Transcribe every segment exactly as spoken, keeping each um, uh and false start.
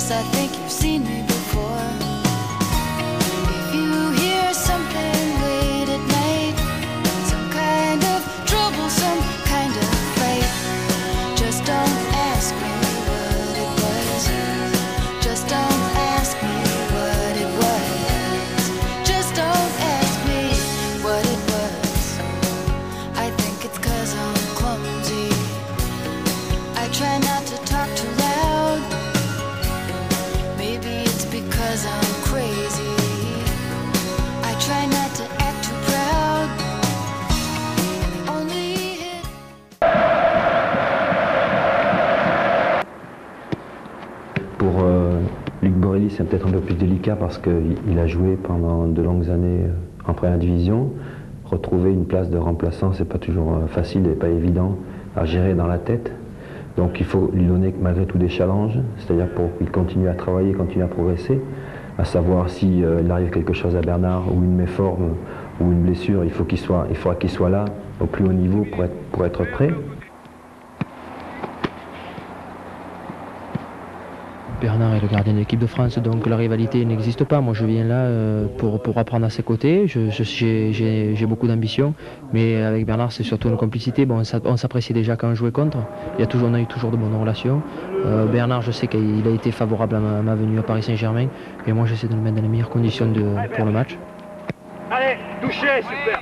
Yes, I think you've seen me before. If you hear something late at night, some kind of trouble, some kind of fight, just don't ask me what it was. Just don't ask me what it was. Just don't ask me what it was. I think it's 'cause I'm clumsy. I try not to talk too loud. Maybe it's because I'm crazy. I try not to act too proud. Only hit. Pour euh, Luc Borelli, c'est peut-être un peu plus délicat parce qu'il a joué pendant de longues années en première division. Retrouver une place de remplaçant, c'est pas toujours facile et pas évident à gérer dans la tête. Donc il faut lui donner malgré tout des challenges, c'est-à-dire pour qu'il continue à travailler, continue à progresser, à savoir s'il euh, arrive quelque chose à Bernard ou une méforme ou une blessure, il faut qu'il soit, il faudra qu'il soit là au plus haut niveau pour être, pour être prêt. Bernard est le gardien de l'équipe de France, donc la rivalité n'existe pas. Moi je viens là euh, pour, pour apprendre à ses côtés, je, je, j'ai, j'ai, j'ai beaucoup d'ambition, mais avec Bernard c'est surtout une complicité. Bon, on s'appréciait déjà quand on jouait contre, il y a toujours, on a eu toujours de bonnes relations. Euh, Bernard, je sais qu'il a été favorable à ma, à ma venue à Paris Saint-Germain, et moi j'essaie de le mettre dans les meilleures conditions de, pour le match. Allez, touchez, super.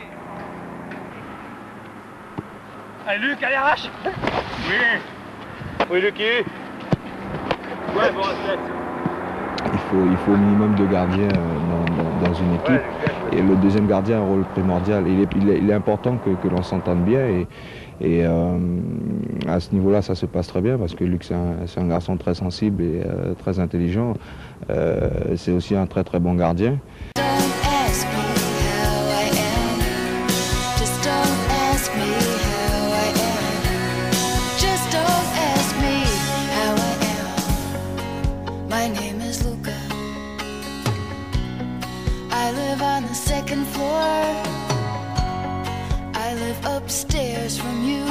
Allez Luc, allez arrache. Oui. Oui Lucky. Ouais, bon, il, faut, il faut au minimum de gardiens dans, dans, dans une équipe. Et le deuxième gardien a un rôle primordial. Il est, il est, il est important que, que l'on s'entende bien. Et, et euh, à ce niveau-là, ça se passe très bien parce que Luc, c'est un, un garçon très sensible et euh, très intelligent. Euh, c'est aussi un très très bon gardien. My name is Luca. I live on the second floor. I live upstairs from you.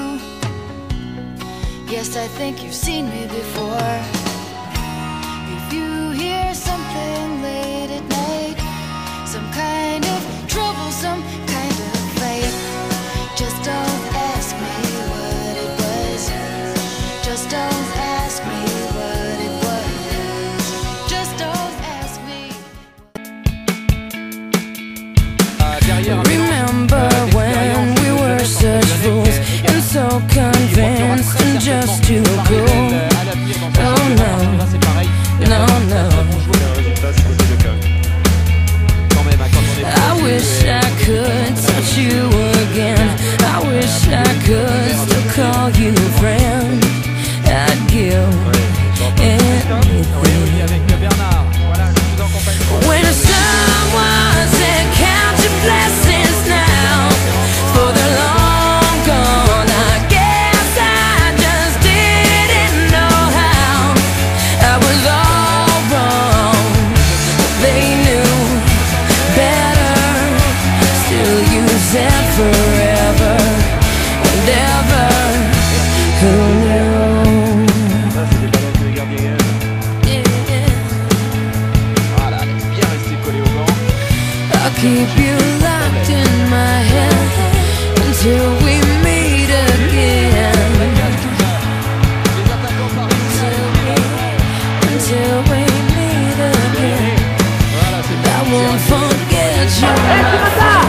Yes, I think you've seen me before. If you hear something late at night, some kind of trouble, some kind of fight, just don't ask me what it was. Just don't ask me what it was. Remember when we were such fools and so convinced and just too cool. Oh no, no, no. I wish I could touch you again. I wish I could still call you friend. I'd give anything. When someone said count your blessings now, for they're long gone. I guess I just didn't know how. I was all wrong. They knew better. Still you said forever and ever. Who knew? Keep you locked in my head until we meet again. Until we, until we meet again. I won't forget you. If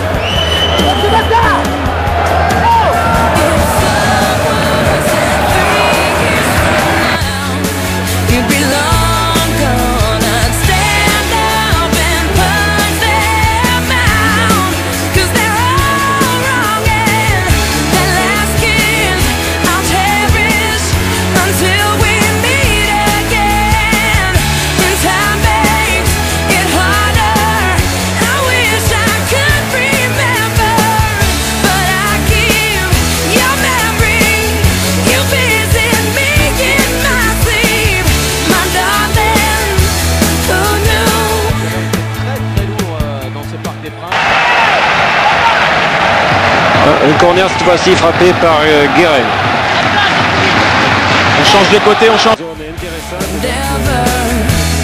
someone said three years from now, you'd be long gone. I'd stand up and punch them out, 'cause they're all wrong, and that last kiss I'll cherish until we meet again. And time makes it harder. I wish I could remember, but I keep your memory. You visit me in my sleep, my darling. Who knew? très lourd dans ce parc des Princes. Un corner cette fois-ci frappé par euh, Guérin. On change de côté, on change. Never.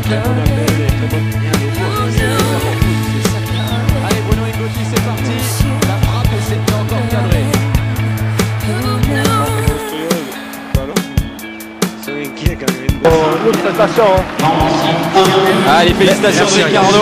très bonne appel et très bonne ligne de cours. Allez, Bruno Ingotti, c'est parti. La frappe et c'est encore cadré. Allez, félicitations Ricardo.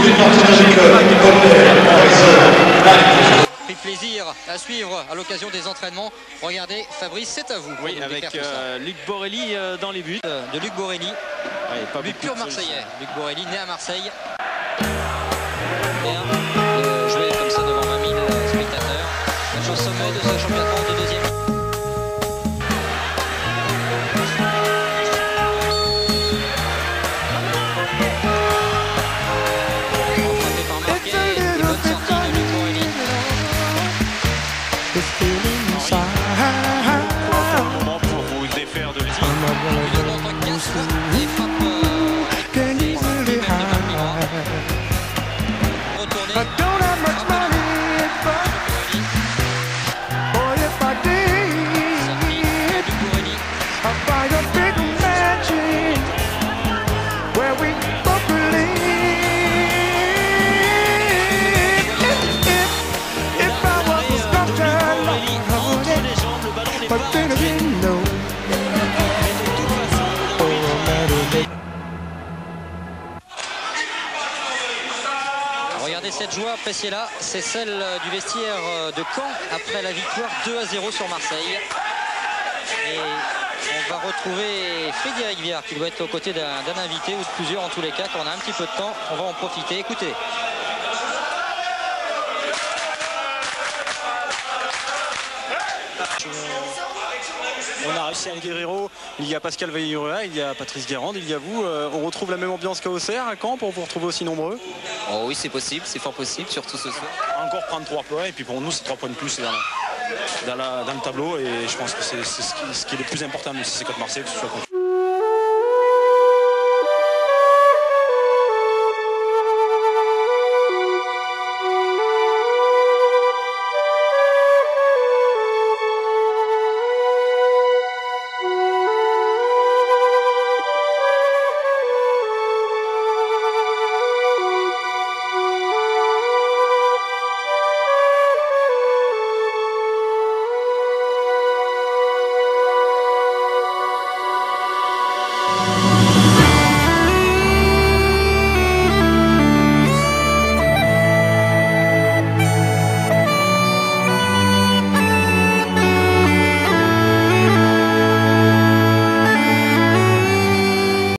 Pris plaisir à suivre à l'occasion des entraînements. Regardez, Fabrice, c'est à vous. Oui, avec euh, Luc Borelli euh, dans les buts. De Luc Borelli, Ouais, pas Luc beaucoup pur de solutions. Marseillais. Luc Borelli, né à Marseille. Bien, de jouer comme ça devant vingt mille spectateurs. Match au sommet de ce championnat de France de deuxième. Frappé par Marquet, et bonne sortie de Luc Borelli. Moment pour vous défaire de l'équipe. Une contre quatre et frappe euh, avec les même de Palmira. Retourné. Frappe de sortie de Luc Borelli. Regardez cette joie, appréciez-la, c'est celle du vestiaire de Caen après la victoire deux à zéro sur Marseille. Et on va retrouver Frédéric Viard qui doit être aux côtés d'un d'un invité ou de plusieurs en tous les cas. Quand on a un petit peu de temps, on va en profiter. Écoutez. On a réussi à Guerrero, il y a Pascal Vaillurua, il y a Patrice Guérande, il y a vous. Euh, on retrouve la même ambiance qu'à Auxerre, à Caen, pour vous retrouver aussi nombreux. Oh oui, c'est possible, c'est fort possible, surtout ce soir. Encore prendre trois points, et puis pour nous, c'est trois points de plus dans, dans, la, dans le tableau. Et je pense que c'est ce, qui, ce qui est le plus important, même si c'est contre Marseille, que ce soit contre